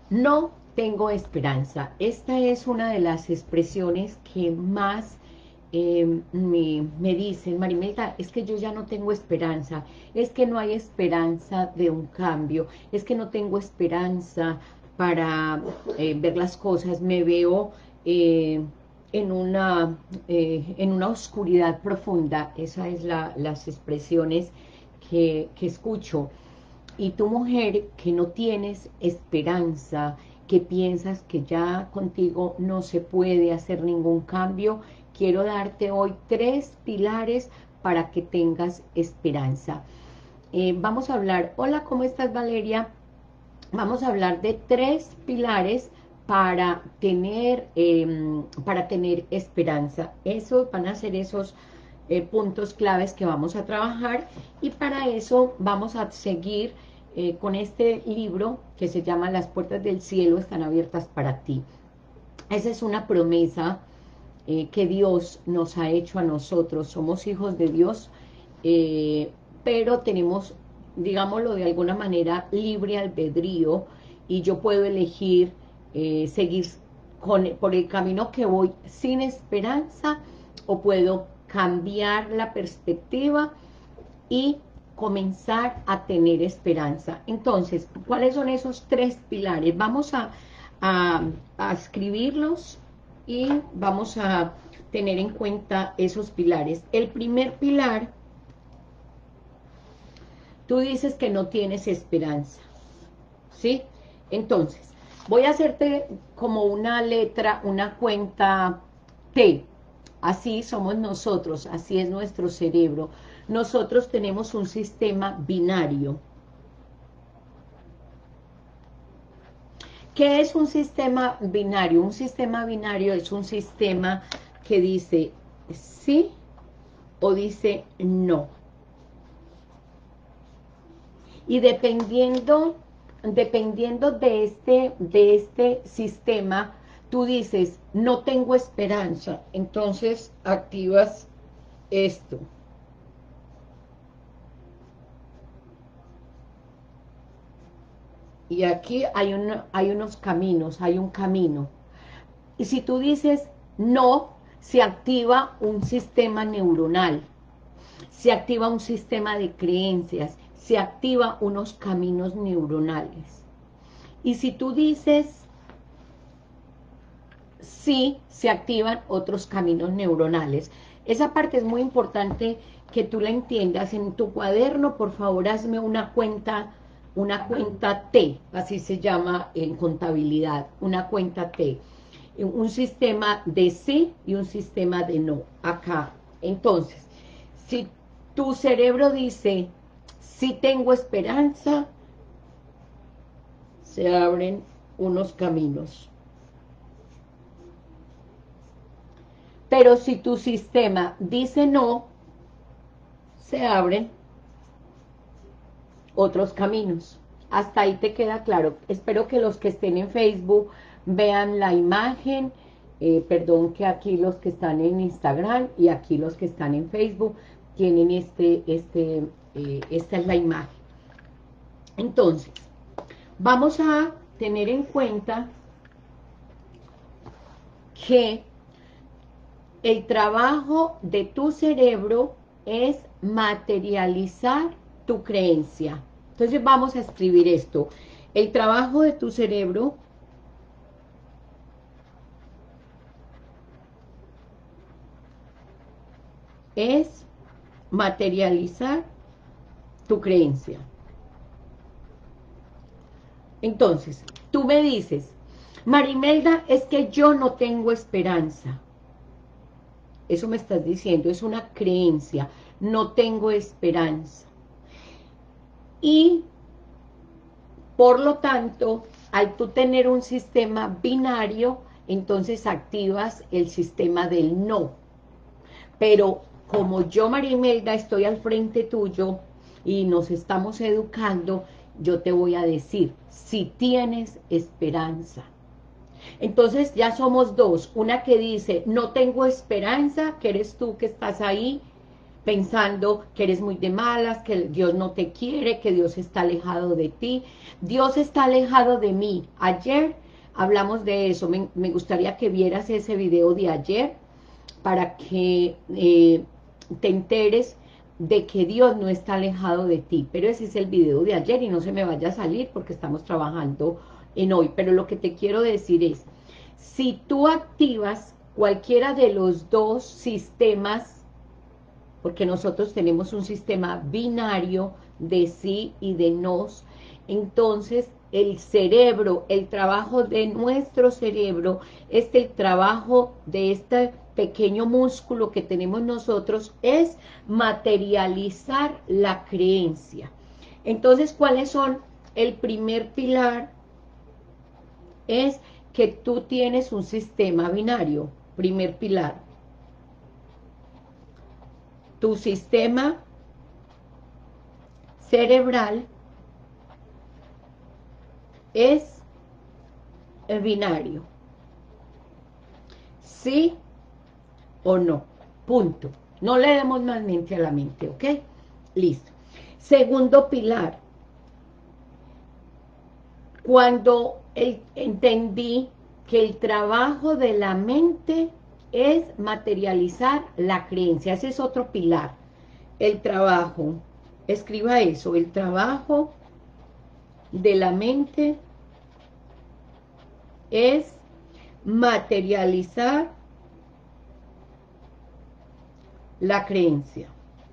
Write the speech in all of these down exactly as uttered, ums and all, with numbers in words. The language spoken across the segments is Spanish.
No tengo esperanza. Esta es una de las expresiones que más eh, me, me dicen, Marimelda, es que yo ya no tengo esperanza, es que no hay esperanza de un cambio, es que no tengo esperanza para eh, ver las cosas, me veo eh, en, una, eh, en una oscuridad profunda. Esas es la, las expresiones que, que escucho. Y tu mujer que no tienes esperanza, que piensas que ya contigo no se puede hacer ningún cambio, quiero darte hoy tres pilares para que tengas esperanza. Eh, vamos a hablar, hola, ¿cómo estás, Valeria? Vamos a hablar de tres pilares para tener, eh, para tener esperanza. Eso van a ser esos eh, puntos claves que vamos a trabajar, y para eso vamos a seguir eh, con este libro que se llama Las puertas del cielo están abiertas para ti. Esa es una promesa eh, que Dios nos ha hecho a nosotros. Somos hijos de Dios, eh, pero tenemos, digámoslo de alguna manera, libre albedrío, y yo puedo elegir eh, seguir con, por el camino que voy sin esperanza, o puedo cambiar la perspectiva y comenzar a tener esperanza. Entonces, ¿cuáles son esos tres pilares? Vamos a, a, a escribirlos y vamos a tener en cuenta esos pilares. El primer pilar, tú dices que no tienes esperanza, ¿sí? Entonces, voy a hacerte como una letra, una cuenta T. Así somos nosotros, así es nuestro cerebro. Nosotros tenemos un sistema binario. ¿Qué es un sistema binario? Un sistema binario es un sistema que dice sí o dice no. Y dependiendo, dependiendo de este, de este sistema, tú dices, no tengo esperanza, entonces activas esto. Y aquí hay, un, hay unos caminos, hay un camino. Y si tú dices no, se activa un sistema neuronal, se activa un sistema de creencias, se activa unos caminos neuronales. Y si tú dices sí, se activan otros caminos neuronales. Esa parte es muy importante que tú la entiendas. En tu cuaderno, por favor, hazme una cuenta, una cuenta T, así se llama en contabilidad, una cuenta T. Un sistema de sí y un sistema de no, acá. Entonces, si tu cerebro dice, sí tengo esperanza, se abren unos caminos. Pero si tu sistema dice no, se abren otros caminos. Hasta ahí te queda claro. Espero que los que estén en Facebook vean la imagen. Eh, perdón que aquí los que están en Instagram y aquí los que están en Facebook tienen este, este, eh, esta es la imagen. Entonces, vamos a tener en cuenta que el trabajo de tu cerebro es materializar tu creencia. Entonces vamos a escribir esto. El trabajo de tu cerebro es materializar tu creencia. Entonces, tú me dices, Marimelda, es que yo no tengo esperanza. Eso me estás diciendo, es una creencia. No tengo esperanza. Y, por lo tanto, al tú tener un sistema binario, entonces activas el sistema del no. Pero como yo, Marimelda, estoy al frente tuyo y nos estamos educando, yo te voy a decir, si tienes esperanza. Entonces ya somos dos, una que dice, no tengo esperanza, que eres tú que estás ahí, pensando que eres muy de malas, que Dios no te quiere, que Dios está alejado de ti. Dios está alejado de mí. Ayer hablamos de eso, me, me gustaría que vieras ese video de ayer para que eh, te enteres de que Dios no está alejado de ti. Pero ese es el video de ayer y no se me vaya a salir porque estamos trabajando en hoy. Pero lo que te quiero decir es, si tú activas cualquiera de los dos sistemas, porque nosotros tenemos un sistema binario de sí y de nos, entonces el cerebro, el trabajo de nuestro cerebro, es el trabajo de este pequeño músculo que tenemos nosotros, es materializar la creencia. Entonces, ¿cuáles son? El primer pilar es que tú tienes un sistema binario, primer pilar. Tu sistema cerebral es binario, sí o no, punto. No le demos más mente a la mente, ¿ok? Listo. Segundo pilar, cuando el, entendí que el trabajo de la mente es materializar la creencia, ese es otro pilar, el trabajo, escriba eso, el trabajo de la mente es materializar la creencia.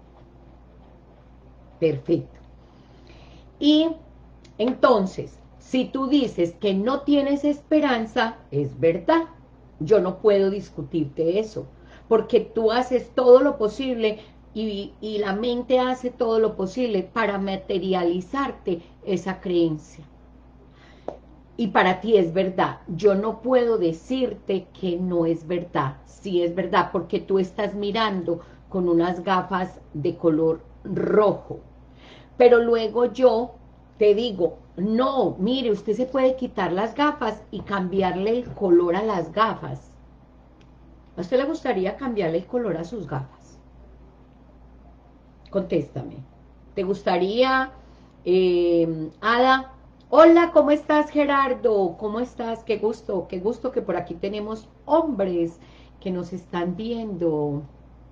Perfecto. Y entonces, si tú dices que no tienes esperanza, es verdad. Yo no puedo discutirte eso, porque tú haces todo lo posible y, y la mente hace todo lo posible para materializarte esa creencia. Y para ti es verdad. Yo no puedo decirte que no es verdad. Sí es verdad, porque tú estás mirando con unas gafas de color rojo. Pero luego yo te digo, no, mire, usted se puede quitar las gafas y cambiarle el color a las gafas. ¿A usted le gustaría cambiarle el color a sus gafas? Contéstame. ¿Te gustaría, eh, Ada? Hola, ¿cómo estás, Gerardo? ¿Cómo estás? Qué gusto, qué gusto que por aquí tenemos hombres que nos están viendo.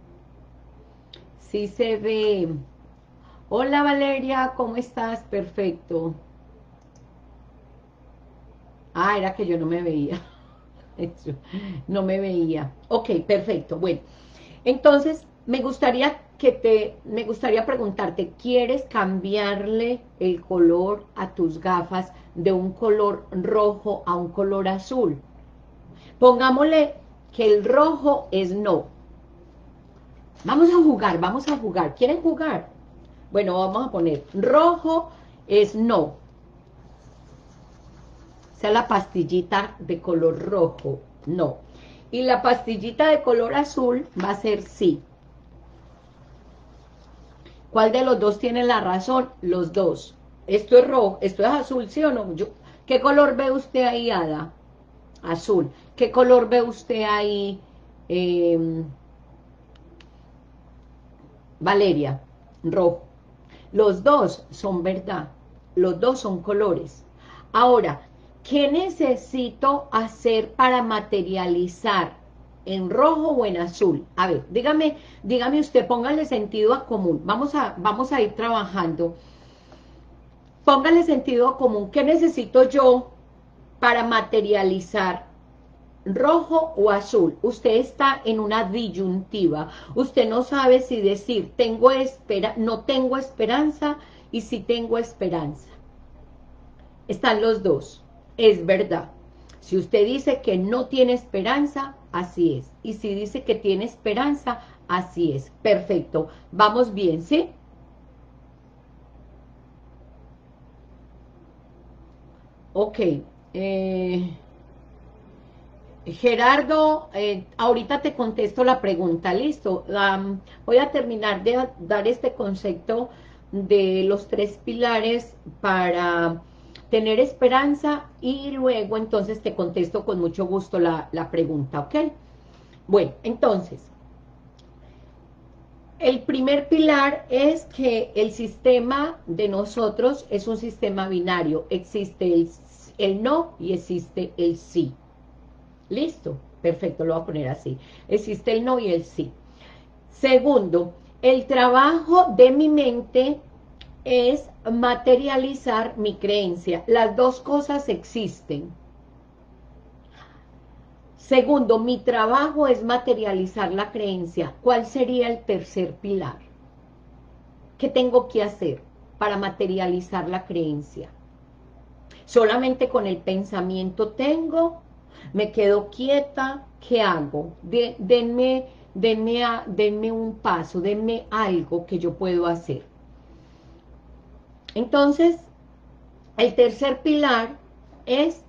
Sí se ve. Hola, Valeria, ¿cómo estás? Perfecto. Ah, era que yo no me veía. No me veía. Ok, perfecto. Bueno, entonces me gustaría que te, me gustaría preguntarte, ¿quieres cambiarle el color a tus gafas de un color rojo a un color azul? Pongámosle que el rojo es no. Vamos a jugar, vamos a jugar. ¿Quieren jugar? Bueno, vamos a poner rojo es no. O sea, la pastillita de color rojo, no. Y la pastillita de color azul va a ser sí. ¿Cuál de los dos tiene la razón? Los dos. Esto es rojo, esto es azul, ¿sí o no? Yo, ¿qué color ve usted ahí, Ada? Azul. ¿Qué color ve usted ahí, eh, Valeria? Rojo. Los dos son verdad. Los dos son colores. Ahora, ¿qué necesito hacer para materializar en rojo o en azul? A ver, dígame, dígame usted, póngale sentido a común. Vamos a, vamos a ir trabajando. Póngale sentido común. ¿Qué necesito yo para materializar rojo o azul? Usted está en una disyuntiva. Usted no sabe si decir tengo espera, no tengo esperanza y si tengo esperanza. Están los dos. Es verdad. Si usted dice que no tiene esperanza, así es. Y si dice que tiene esperanza, así es. Perfecto. Vamos bien, ¿sí? Ok. Eh, Gerardo, eh, ahorita te contesto la pregunta. Listo. Um, voy a terminar de dar este concepto de los tres pilares para tener esperanza y luego entonces te contesto con mucho gusto la, la pregunta, ¿ok? Bueno, entonces, el primer pilar es que el sistema de nosotros es un sistema binario. Existe el, el no y existe el sí. ¿Listo? Perfecto, lo voy a poner así. Existe el no y el sí. Segundo, el trabajo de mi mente es materializar mi creencia. Las dos cosas existen. Segundo, mi trabajo es materializar la creencia. ¿Cuál sería el tercer pilar? ¿Qué tengo que hacer para materializar la creencia? Solamente con el pensamiento tengo, me quedo quieta, ¿qué hago? De, denme, denme, a, denme un paso, denme algo que yo puedo hacer. Entonces, el tercer pilar es,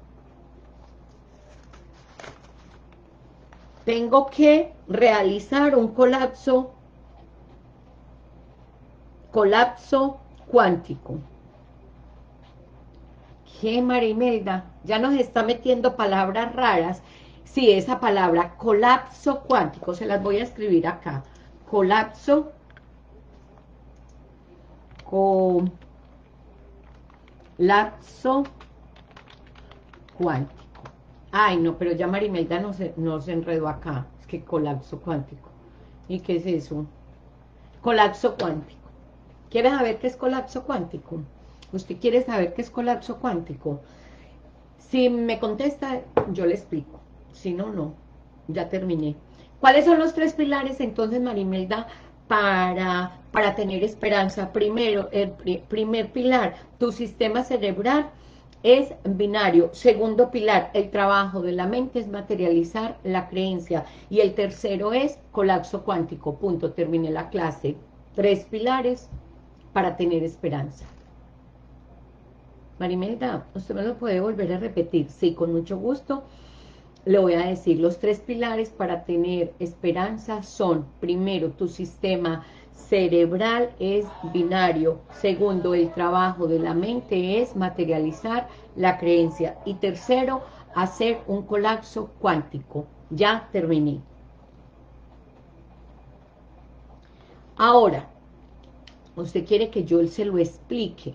tengo que realizar un colapso, colapso cuántico. ¿Qué, Marimelda? Ya nos está metiendo palabras raras. Sí, esa palabra, colapso cuántico, se las voy a escribir acá. Colapso, colapso cuántico. Ay, no, pero ya Marimelda nos, nos enredó acá. Es que colapso cuántico. ¿Y qué es eso? Colapso cuántico. ¿Quieres saber qué es colapso cuántico? ¿Usted quiere saber qué es colapso cuántico? Si me contesta, yo le explico. Si no, no. Ya terminé. ¿Cuáles son los tres pilares entonces, Marimelda, para, para tener esperanza? Primero, el pri- primer pilar, tu sistema cerebral es binario. Segundo pilar, el trabajo de la mente es materializar la creencia. Y el tercero es colapso cuántico. Punto, terminé la clase. Tres pilares para tener esperanza. Marimelda, ¿usted me lo puede volver a repetir? Sí, con mucho gusto. Le voy a decir, los tres pilares para tener esperanza son, primero, tu sistema cerebral es binario. Segundo, el trabajo de la mente es materializar la creencia. Y tercero, hacer un colapso cuántico. Ya terminé. Ahora, usted quiere que yo se lo explique.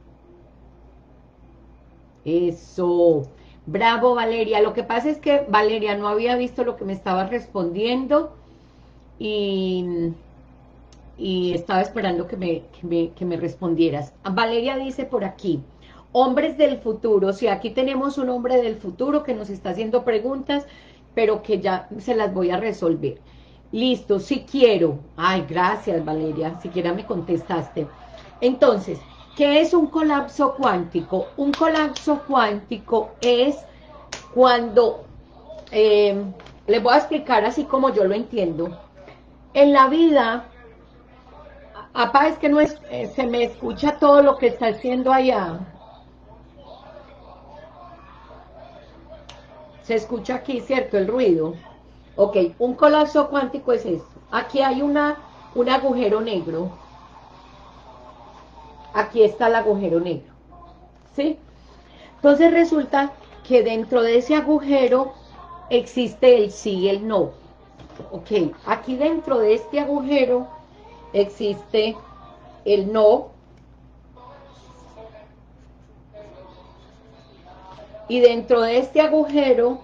Eso. Bravo, Valeria. Lo que pasa es que Valeria no había visto lo que me estaba respondiendo y, y estaba esperando que me, que, me, que me respondieras. Valeria dice por aquí, hombres del futuro. Sí, aquí tenemos un hombre del futuro que nos está haciendo preguntas, pero que ya se las voy a resolver. Listo, sí quiero. Ay, gracias, Valeria. Siquiera me contestaste. Entonces, ¿qué es un colapso cuántico? Un colapso cuántico es cuando, eh, les voy a explicar así como yo lo entiendo. En la vida, apá, es que no es, eh, se me escucha todo lo que está haciendo allá. Se escucha aquí, ¿cierto? El ruido. Ok, un colapso cuántico es esto. Aquí hay una, un agujero negro. Aquí está el agujero negro. ¿Sí? Entonces resulta que dentro de ese agujero existe el sí y el no. Ok, aquí dentro de este agujero existe el no y dentro de este agujero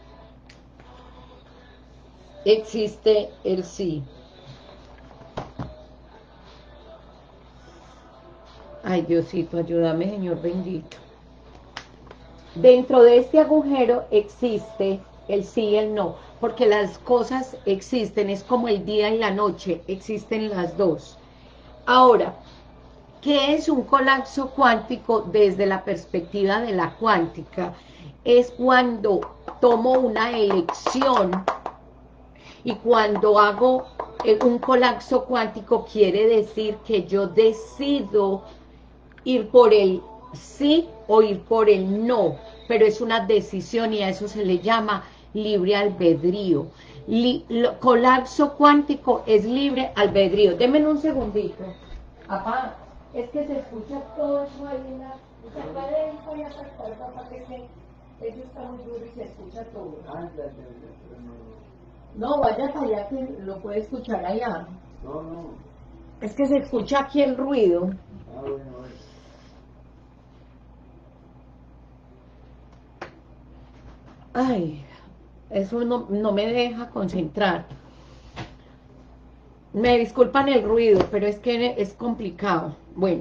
existe el sí. Ay, Diosito, ayúdame, Señor bendito. Dentro de este agujero existe el sí y el no, porque las cosas existen, es como el día y la noche, existen las dos. Ahora, ¿qué es un colapso cuántico desde la perspectiva de la cuántica? Es cuando tomo una elección y cuando hago un colapso cuántico quiere decir que yo decido ir por el sí o ir por el no, pero es una decisión y a eso se le llama libre albedrío. Li, lo, colapso cuántico es libre albedrío. Denme un segundito. Papá, es que se escucha todo eso ahí en la... Se puede ir para allá para el papá, que eso está muy duro y se escucha todo. No, vaya para allá que lo puede escuchar allá. No, no. Es que se escucha aquí el ruido. Ah, bueno, bueno. Ay, eso no, no me deja concentrar. Me disculpan el ruido, pero es que es complicado. Bueno,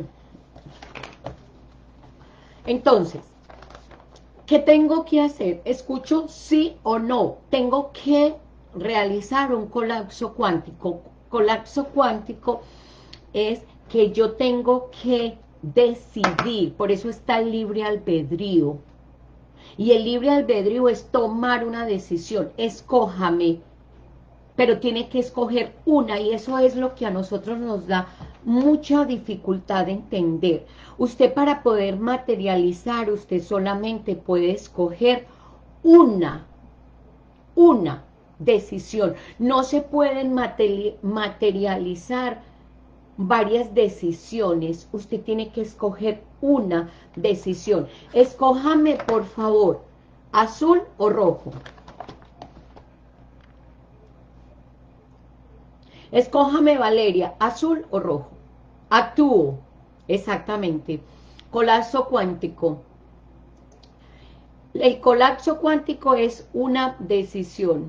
entonces, ¿qué tengo que hacer? ¿Escucho sí o no? Tengo que realizar un colapso cuántico. Colapso cuántico es que yo tengo que decidir, por eso está el libre albedrío. Y el libre albedrío es tomar una decisión, escójame, pero tiene que escoger una, y eso es lo que a nosotros nos da mucha dificultad de entender. Usted, para poder materializar, usted solamente puede escoger una, una decisión. No se pueden materializar varias decisiones, usted tiene que escoger una decisión. Escójame, por favor, azul o rojo. Escójame, Valeria, azul o rojo. Actúo, exactamente. Colapso cuántico. El colapso cuántico es una decisión.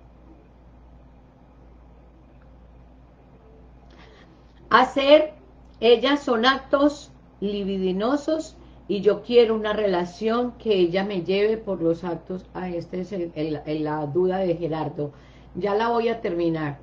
Hacer, ellas son actos libidinosos, y yo quiero una relación que ella me lleve por los actos. Ah, esta es el, el, el, la duda de Gerardo. Ya la voy a terminar.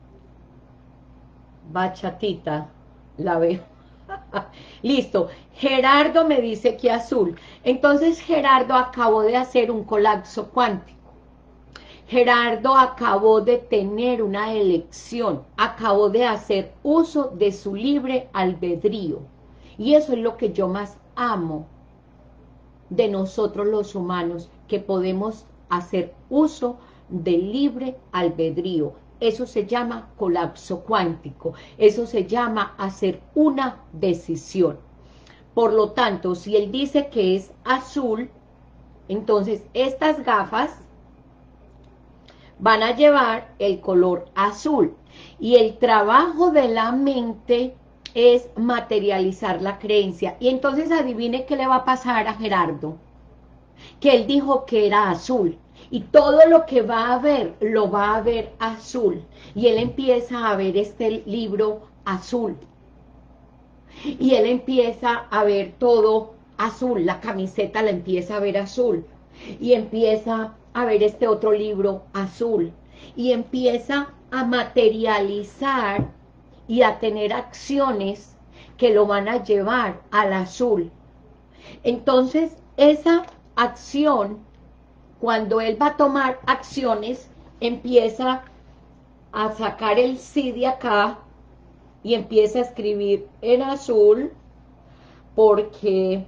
Bachatita, la veo. Listo, Gerardo me dice que azul. Entonces Gerardo acabó de hacer un colapso cuántico. Gerardo acabó de tener una elección, acabó de hacer uso de su libre albedrío. Y eso es lo que yo más amo de nosotros los humanos, que podemos hacer uso del libre albedrío. Eso se llama colapso cuántico, eso se llama hacer una decisión. Por lo tanto, si él dice que es azul, entonces estas gafas van a llevar el color azul. Y el trabajo de la mente es materializar la creencia. Y entonces adivine qué le va a pasar a Gerardo, que él dijo que era azul. Y todo lo que va a ver, lo va a ver azul. Y él empieza a ver este libro azul. Y él empieza a ver todo azul. La camiseta la empieza a ver azul. Y empieza a ver este otro libro azul. Y empieza a materializar y a tener acciones que lo van a llevar al azul. Entonces, esa acción, cuando él va a tomar acciones, empieza a sacar el sí de acá y empieza a escribir en azul, porque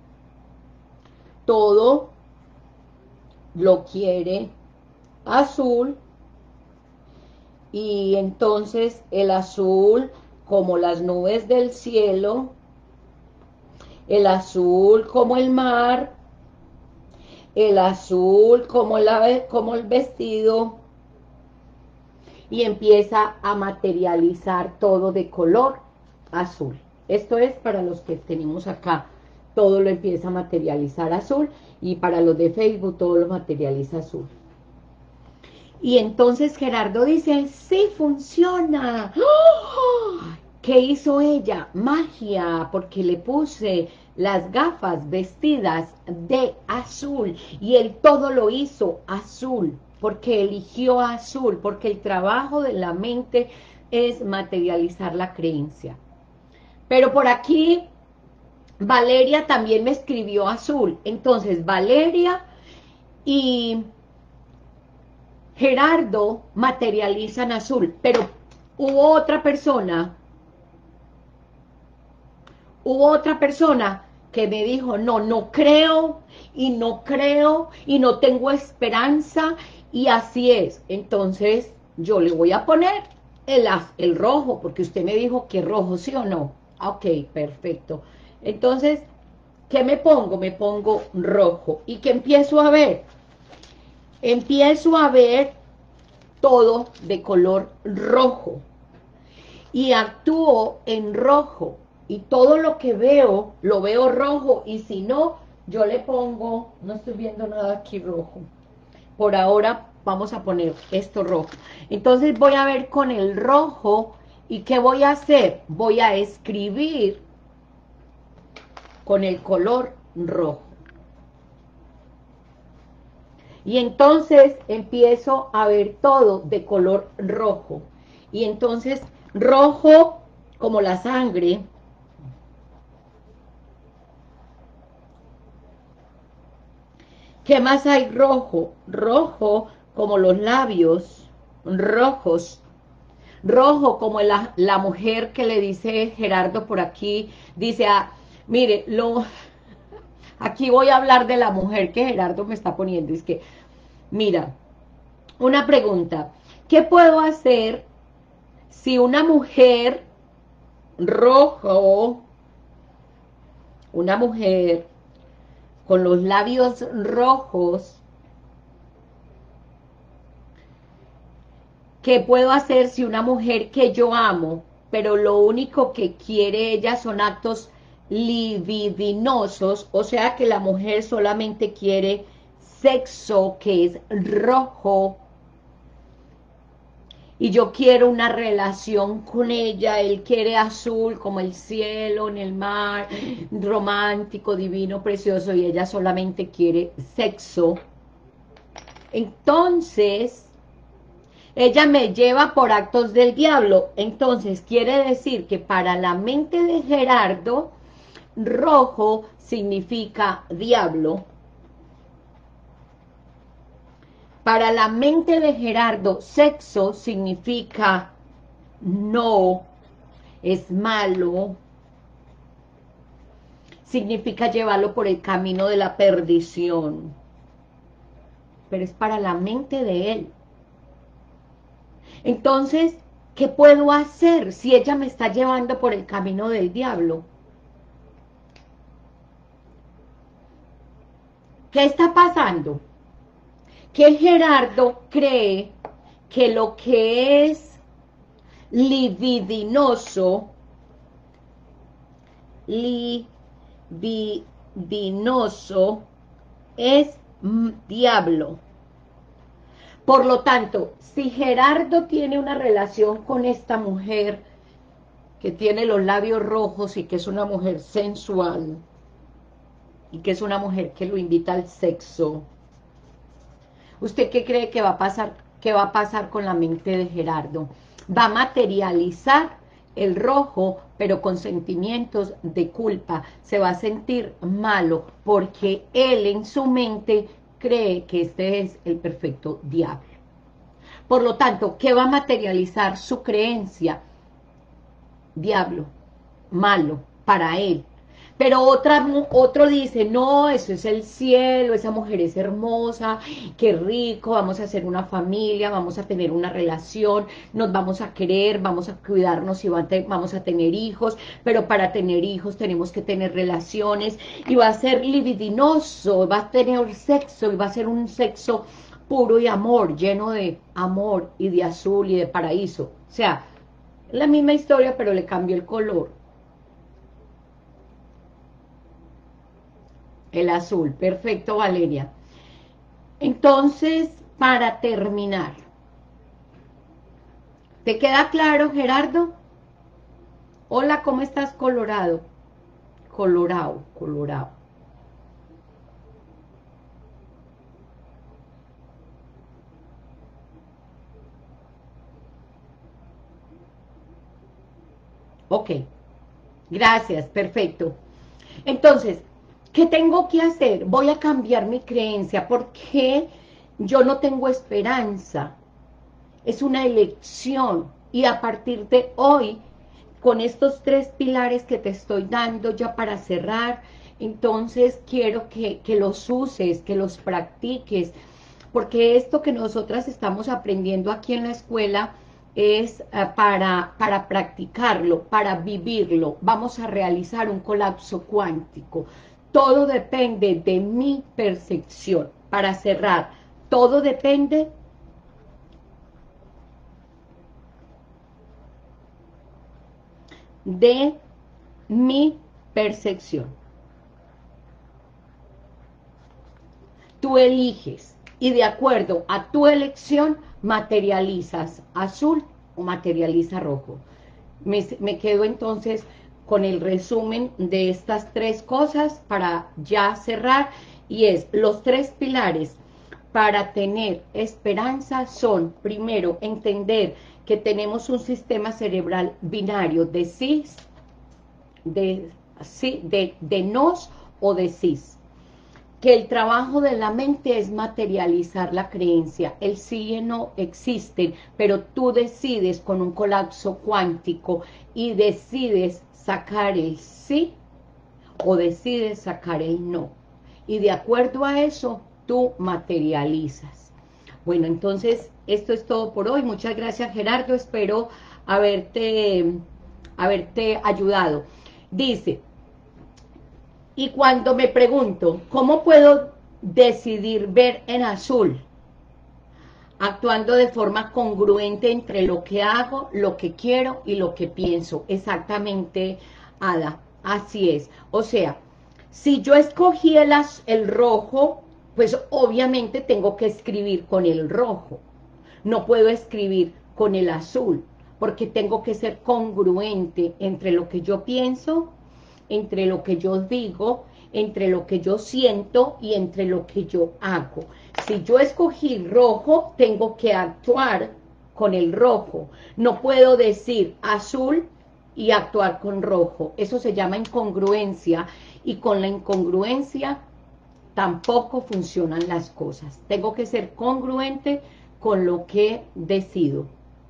todo lo quiere azul. Y entonces el azul, como las nubes del cielo, el azul como el mar, el azul como, la, como el vestido, y empieza a materializar todo de color azul. Esto es para los que tenemos acá, todo lo empieza a materializar azul, y para los de Facebook todo lo materializa azul. Y entonces Gerardo dice, sí funciona. ¡Oh! ¿Qué hizo ella? Magia, porque le puse las gafas vestidas de azul, y él todo lo hizo azul, porque eligió azul, porque el trabajo de la mente es materializar la creencia. Pero por aquí Valeria también me escribió azul. Entonces Valeria y Gerardo materializan azul, pero hubo otra persona, hubo otra persona que me dijo, no, no creo, y no creo, y no tengo esperanza, y así es. Entonces, yo le voy a poner el, el rojo, porque usted me dijo que rojo, ¿sí o no? Ok, perfecto. Entonces, ¿qué me pongo? Me pongo rojo. ¿Y qué empiezo a ver? Empiezo a ver todo de color rojo. y actúo en rojo, y todo lo que veo, lo veo rojo, y si no, yo le pongo, no estoy viendo nada aquí rojo, por ahora vamos a poner esto rojo. Entonces voy a ver con el rojo, ¿y qué voy a hacer? Voy a escribir con el color rojo. Y entonces empiezo a ver todo de color rojo. Y entonces rojo como la sangre. ¿Qué más hay rojo? Rojo como los labios rojos. Rojo como la, la mujer que le dice Gerardo por aquí. Dice, ah, mire, lo, aquí voy a hablar de la mujer que Gerardo me está poniendo. Es que, mira, una pregunta. ¿Qué puedo hacer si una mujer rojo, una mujer con los labios rojos, qué puedo hacer si una mujer que yo amo, pero lo único que quiere ella son actos libidinosos, o sea que la mujer solamente quiere sexo que es rojo, y yo quiero una relación con ella, él quiere azul como el cielo, en el mar, romántico, divino, precioso, y ella solamente quiere sexo. Entonces, ella me lleva por actos del diablo. Entonces, quiere decir que para la mente de Gerardo, rojo significa diablo. Para la mente de Gerardo, sexo significa no, es malo, significa llevarlo por el camino de la perdición, pero es para la mente de él. Entonces, ¿qué puedo hacer si ella me está llevando por el camino del diablo? ¿Qué está pasando? Que Gerardo cree que lo que es libidinoso, libidinoso es diablo. Por lo tanto, si Gerardo tiene una relación con esta mujer que tiene los labios rojos y que es una mujer sensual y que es una mujer que lo invita al sexo, ¿usted qué cree que va a pasar, qué va a pasar con la mente de Gerardo? Va a materializar el rojo, pero con sentimientos de culpa. Se va a sentir malo porque él en su mente cree que este es el perfecto diablo. Por lo tanto, ¿qué va a materializar su creencia? Diablo, malo, para él. Pero otra, otro dice, no, eso es el cielo, esa mujer es hermosa, qué rico, vamos a hacer una familia, vamos a tener una relación, nos vamos a querer, vamos a cuidarnos y vamos a tener hijos, pero para tener hijos tenemos que tener relaciones, y va a ser libidinoso, va a tener sexo, y va a ser un sexo puro y amor, lleno de amor y de azul y de paraíso. O sea, la misma historia, pero le cambió el color. El azul, perfecto, Valeria. Entonces, para terminar, ¿te queda claro, Gerardo? Hola, ¿cómo estás, Colorado? Colorado, Colorado. Ok, gracias, perfecto. Entonces, ¿qué tengo que hacer? Voy a cambiar mi creencia porque yo no tengo esperanza. Es una elección y a partir de hoy, con estos tres pilares que te estoy dando ya para cerrar, entonces quiero que, que los uses, que los practiques, porque esto que nosotras estamos aprendiendo aquí en la escuela es uh, para, para practicarlo, para vivirlo. Vamos a realizar un colapso cuántico. Todo depende de mi percepción. Para cerrar, todo depende de mi percepción. Tú eliges y de acuerdo a tu elección materializas azul o materializa rojo. Me, me quedo entonces con el resumen de estas tres cosas para ya cerrar, y es los tres pilares para tener esperanza son, primero, entender que tenemos un sistema cerebral binario de sí, de, sí, de, de nos o de sí, que el trabajo de la mente es materializar la creencia, el sí y no existen, pero tú decides con un colapso cuántico y decides sacar el sí o decides sacar el no, y de acuerdo a eso tú materializas. Bueno, entonces esto es todo por hoy. Muchas gracias, Gerardo, espero haberte, haberte ayudado. Dice, y cuando me pregunto, ¿cómo puedo decidir ver en azul? Actuando de forma congruente entre lo que hago, lo que quiero y lo que pienso. Exactamente, Ada, así es. O sea, si yo escogí el, el rojo, pues obviamente tengo que escribir con el rojo. No puedo escribir con el azul, porque tengo que ser congruente entre lo que yo pienso, entre lo que yo digo, entre lo que yo siento y entre lo que yo hago. Si yo escogí rojo, tengo que actuar con el rojo. No puedo decir azul y actuar con rojo. Eso se llama incongruencia, y con la incongruencia tampoco funcionan las cosas. Tengo que ser congruente con lo que decido.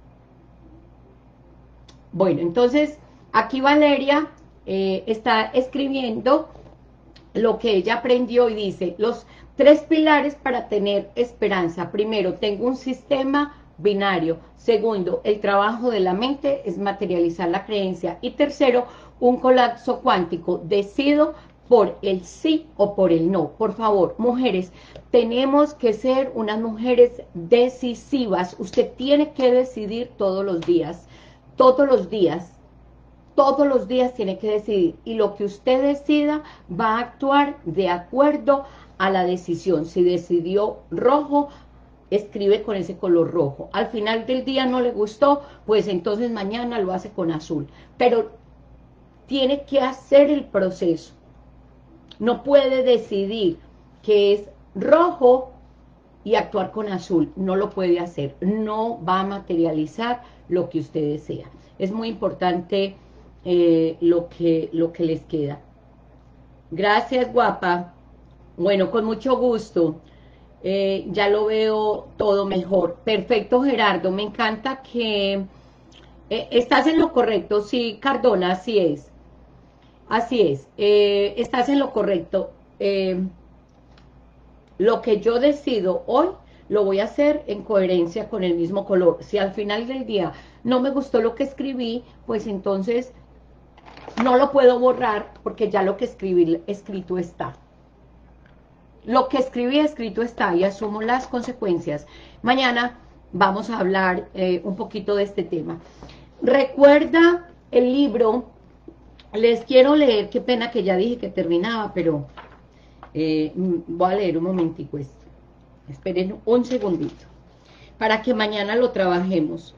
Bueno, entonces aquí Valeria eh, está escribiendo lo que ella aprendió y dice, los tres pilares para tener esperanza. Primero, tengo un sistema binario. Segundo, el trabajo de la mente es materializar la creencia. Y tercero, un colapso cuántico. Decido por el sí o por el no. Por favor, mujeres, tenemos que ser unas mujeres decisivas. Usted tiene que decidir todos los días. Todos los días. Todos los días tiene que decidir, y lo que usted decida va a actuar de acuerdo a la decisión. Si decidió rojo, escribe con ese color rojo. Al final del día no le gustó, pues entonces mañana lo hace con azul. Pero tiene que hacer el proceso. No puede decidir que es rojo y actuar con azul. No lo puede hacer. No va a materializar lo que usted desea. Es muy importante Eh, lo que, lo que les queda. Gracias, guapa. Bueno, con mucho gusto. Eh, ya lo veo todo mejor. Perfecto, Gerardo. Me encanta que eh, estás en lo correcto. Sí, Cardona, así es. Así es. Eh, estás en lo correcto. Eh, lo que yo decido hoy, lo voy a hacer en coherencia con el mismo color. Si al final del día no me gustó lo que escribí, pues entonces no lo puedo borrar, porque ya lo que escribí escrito está. Lo que escribí escrito está, y asumo las consecuencias. Mañana vamos a hablar eh, un poquito de este tema. Recuerda el libro, les quiero leer, qué pena que ya dije que terminaba, pero eh, voy a leer un momentico esto. Esperen un segundito, para que mañana lo trabajemos.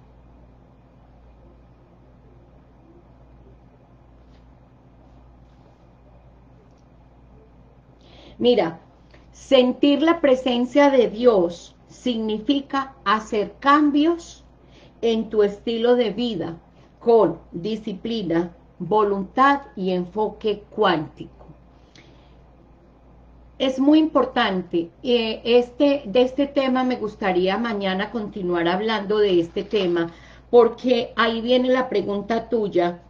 Mira, sentir la presencia de Dios significa hacer cambios en tu estilo de vida con disciplina, voluntad y enfoque cuántico. Es muy importante. Eh, este, de este tema me gustaría mañana continuar hablando de este tema, porque ahí viene la pregunta tuya.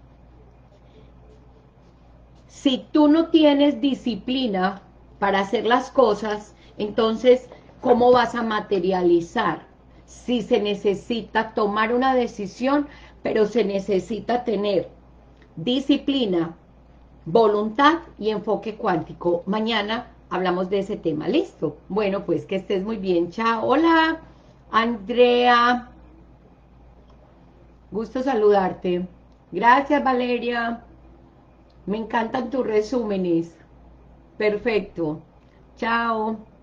Si tú no tienes disciplina para hacer las cosas, entonces, ¿cómo vas a materializar? Si se necesita tomar una decisión, pero se necesita tener disciplina, voluntad y enfoque cuántico. Mañana hablamos de ese tema. ¿Listo? Bueno, pues que estés muy bien. Chao. Hola, Andrea. Gusto saludarte. Gracias, Valeria. Me encantan tus resúmenes. Perfecto. Chao.